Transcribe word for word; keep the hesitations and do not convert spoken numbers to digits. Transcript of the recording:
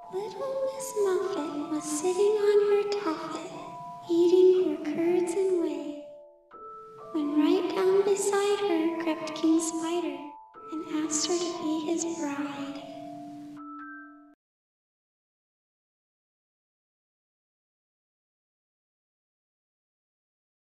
Little Miss Muffet was sitting on her top